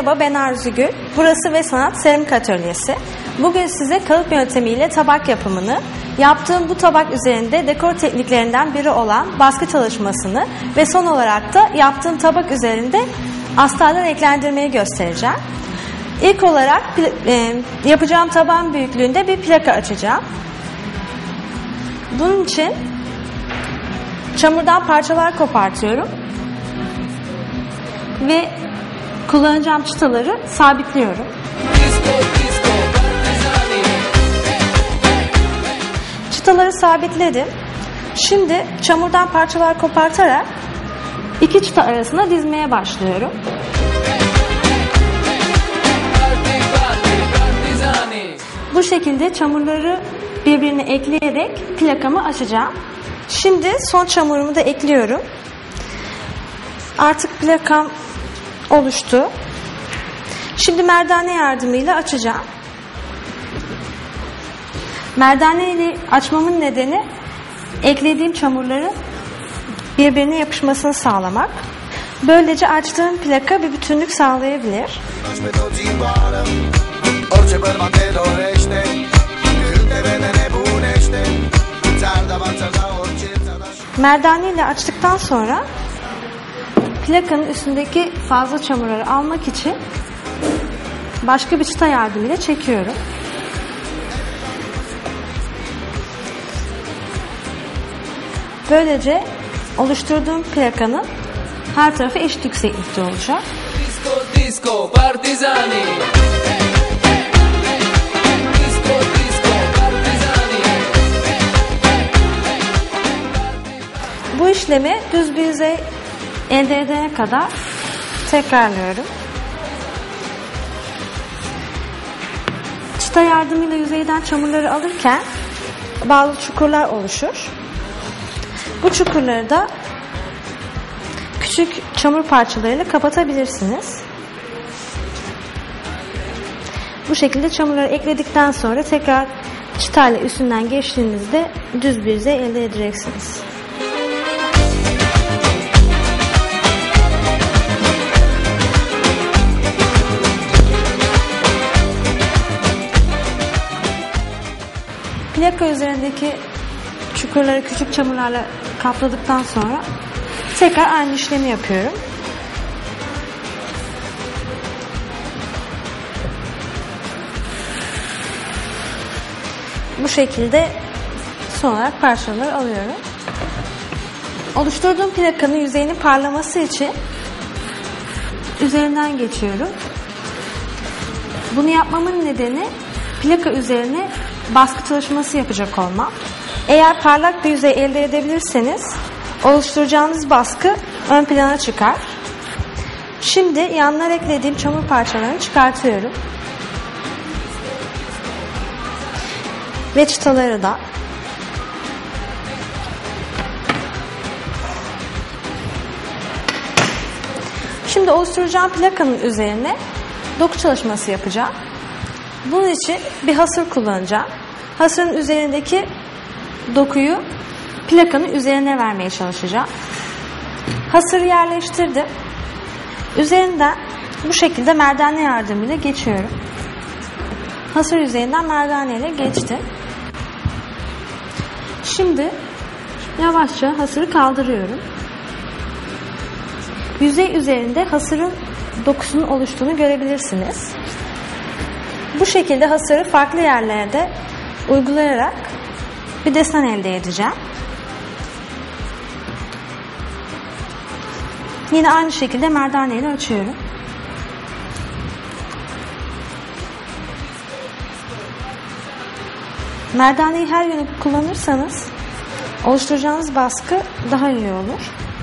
Merhaba, ben Arzu Gül. Burası Ve Sanat Seramik Atölyesi. Bugün size kalıp yöntemiyle tabak yapımını, yaptığım bu tabak üzerinde dekor tekniklerinden biri olan baskı çalışmasını ve son olarak da yaptığım tabak üzerinde astarlar renklendirmeyi göstereceğim. İlk olarak yapacağım tabağın büyüklüğünde bir plaka açacağım. Bunun için çamurdan parçalar kopartıyorum ve kullanacağım çıtaları sabitliyorum. Çıtaları sabitledim. Şimdi çamurdan parçalar kopartarak iki çıta arasına dizmeye başlıyorum. Bu şekilde çamurları birbirine ekleyerek plakamı açacağım. Şimdi son çamurumu da ekliyorum. Artık plakam oluştu. Şimdi merdane yardımıyla açacağım. Merdane ile açmamın nedeni eklediğim çamurları birbirine yapışmasını sağlamak. Böylece açtığım plaka bir bütünlük sağlayabilir. Merdane ile açtıktan sonra plakanın üstündeki fazla çamurları almak için başka bir çıta yardımıyla çekiyorum. Böylece oluşturduğum plakanın her tarafı eşit yükseklikte olacak. Disco, partizani. Bu işlemi düz bir yüzey elde edene kadar tekrarlıyorum. Çıta yardımıyla yüzeyden çamurları alırken bazı çukurlar oluşur. Bu çukurları da küçük çamur parçalarıyla kapatabilirsiniz. Bu şekilde çamurları ekledikten sonra tekrar çıtayla üstünden geçtiğinizde düz bir yüzey elde edeceksiniz. Plaka üzerindeki çukurları küçük çamurlarla kapladıktan sonra tekrar aynı işlemi yapıyorum. Bu şekilde son olarak parçaları alıyorum. Oluşturduğum plakanın yüzeyinin parlaması için üzerinden geçiyorum. Bunu yapmamın nedeni plaka üzerine baskı çalışması yapacak olmam. Eğer parlak bir yüzey elde edebilirseniz oluşturacağınız baskı ön plana çıkar. Şimdi yanlara eklediğim çamur parçalarını çıkartıyorum. Ve çıtaları da. Şimdi oluşturacağım plakanın üzerine doku çalışması yapacağım. Bunun için bir hasır kullanacağım. Hasırın üzerindeki dokuyu plakanın üzerine vermeye çalışacağım. Hasırı yerleştirdim. Üzerinden bu şekilde merdane yardımıyla geçiyorum. Hasır yüzeyinden merdane ile geçtim. Şimdi yavaşça hasırı kaldırıyorum. Yüzey üzerinde hasırın dokusunun oluştuğunu görebilirsiniz. Bu şekilde hasırı farklı yerlerde uygulayarak bir desen elde edeceğim. Yine aynı şekilde merdane ile açıyorum. Merdaneyi her yöne kullanırsanız oluşturacağınız baskı daha iyi olur.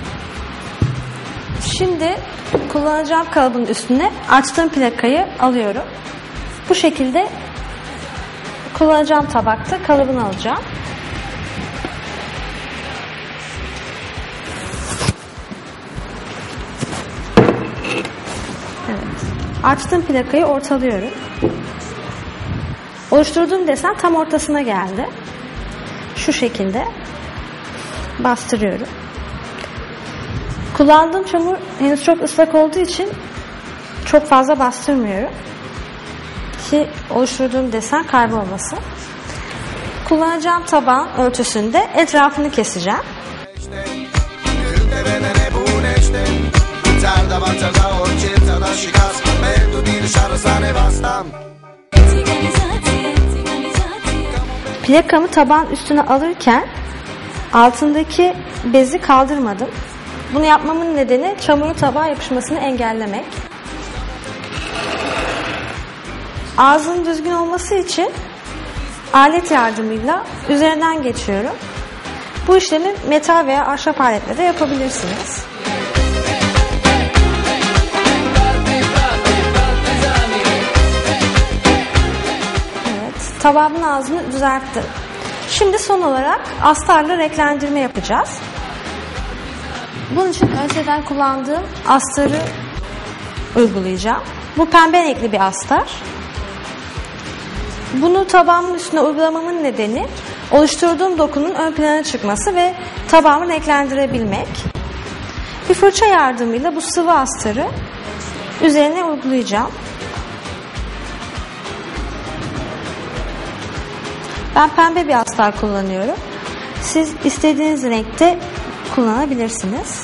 Şimdi kullanacağım kalıbın üstüne açtığım plakayı alıyorum. Bu şekilde kullanacağım tabakta kalıbını alacağım. Evet. Açtığım plakayı ortalıyorum. Oluşturduğum desen tam ortasına geldi. Şu şekilde bastırıyorum. Kullandığım çamur henüz çok ıslak olduğu için çok fazla bastırmıyorum ki oluşturduğum desen kaybolmasın. Kullanacağım tabağın ölçüsünde etrafını keseceğim. Plakamı tabağın üstüne alırken altındaki bezi kaldırmadım. Bunu yapmamın nedeni çamurun tabağa yapışmasını engellemek. Ağzının düzgün olması için alet yardımıyla üzerinden geçiyorum. Bu işlemi metal veya ahşap aletle de yapabilirsiniz. Evet, tabağımın ağzını düzelttim. Şimdi son olarak astarla renklendirme yapacağız. Bunun için önceden kullandığım astarı uygulayacağım. Bu pembe renkli bir astar. Bunu tabağımın üstüne uygulamamın nedeni oluşturduğum dokunun ön plana çıkması ve tabağımı renklendirebilmek. Bir fırça yardımıyla bu sıvı astarı üzerine uygulayacağım. Ben pembe bir astar kullanıyorum. Siz istediğiniz renkte kullanabilirsiniz.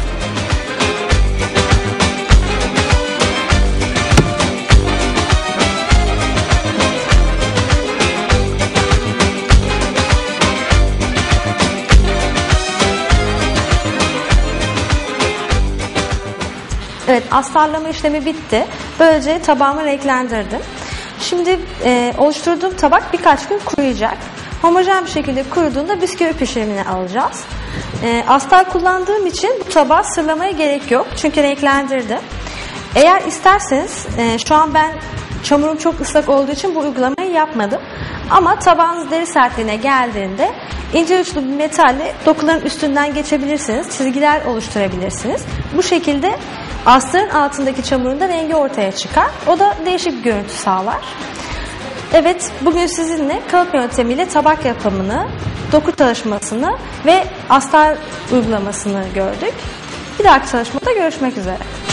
Evet, astarlama işlemi bitti. Böylece tabağımı renklendirdim. Şimdi oluşturduğum tabak birkaç gün kuruyacak. Homojen bir şekilde kuruduğunda bisküvi pişirimine alacağız. Astar kullandığım için bu tabağı sırlamaya gerek yok. Çünkü renklendirdim. Eğer isterseniz, şu an ben çamurum çok ıslak olduğu için bu uygulamayı yapmadım. Ama tabağınız deri sertliğine geldiğinde ince uçlu bir metalle dokuların üstünden geçebilirsiniz. Çizgiler oluşturabilirsiniz. Bu şekilde astarın altındaki çamurun da rengi ortaya çıkar. O da değişik bir görüntü sağlar. Evet, bugün sizinle kalıp yöntemiyle tabak yapımını, doku çalışmasını ve astar uygulamasını gördük. Bir dahaki çalışmada görüşmek üzere.